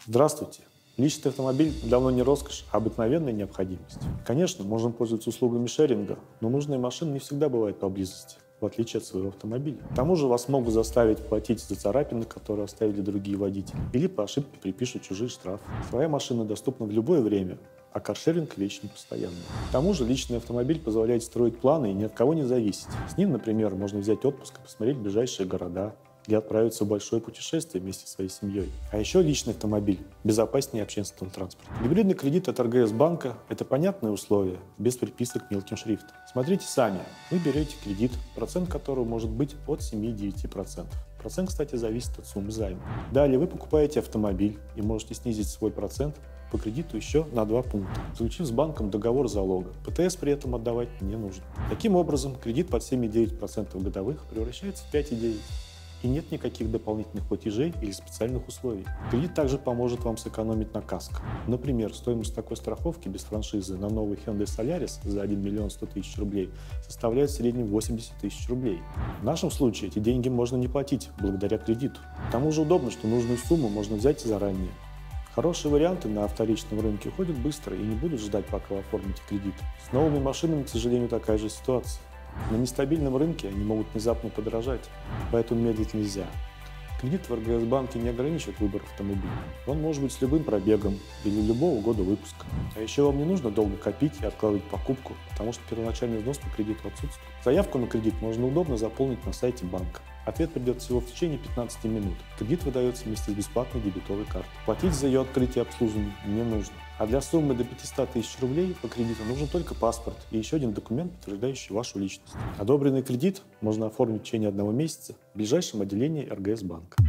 Здравствуйте! Личный автомобиль давно не роскошь, а обыкновенная необходимость. Конечно, можно пользоваться услугами шеринга, но нужная машина не всегда бывает поблизости, в отличие от своего автомобиля. К тому же вас могут заставить платить за царапины, которые оставили другие водители, или по ошибке припишут чужие штрафы. Своя машина доступна в любое время, а каршеринг – вещь непостоянная. К тому же личный автомобиль позволяет строить планы и ни от кого не зависеть. С ним, например, можно взять отпуск и посмотреть ближайшие города, или отправиться в большое путешествие вместе со своей семьей. А еще личный автомобиль безопаснее общественного транспорта. Гибридный кредит от РГС банка – это понятное условие, без приписок мелким шрифтом. Смотрите сами. Вы берете кредит, процент которого может быть от 7-9%. Процент, кстати, зависит от суммы займа. Далее вы покупаете автомобиль и можете снизить свой процент по кредиту еще на 2 пункта, заключив с банком договор залога. ПТС при этом отдавать не нужно. Таким образом, кредит под 7,9% годовых превращается в 5,9%. И нет никаких дополнительных платежей или специальных условий. Кредит также поможет вам сэкономить на каско. Например, стоимость такой страховки без франшизы на новый Hyundai Solaris за 1 миллион 100 тысяч рублей составляет в среднем 80 тысяч рублей. В нашем случае эти деньги можно не платить благодаря кредиту. К тому же удобно, что нужную сумму можно взять заранее. Хорошие варианты на вторичном рынке ходят быстро и не будут ждать, пока вы оформите кредит. С новыми машинами, к сожалению, такая же ситуация. На нестабильном рынке они могут внезапно подорожать, поэтому медлить нельзя. Кредит в РГС банке не ограничивает выбор автомобиля. Он может быть с любым пробегом или любого года выпуска. А еще вам не нужно долго копить и откладывать покупку, потому что первоначальный взнос по кредиту отсутствует. Заявку на кредит можно удобно заполнить на сайте банка. Ответ придет всего в течение 15 минут. Кредит выдается вместе с бесплатной дебетовой картой. Платить за ее открытие и обслуживание не нужно. А для суммы до 500 тысяч рублей по кредиту нужен только паспорт и еще один документ, подтверждающий вашу личность. Одобренный кредит можно оформить в течение 1 месяца в ближайшем отделении РГС банка.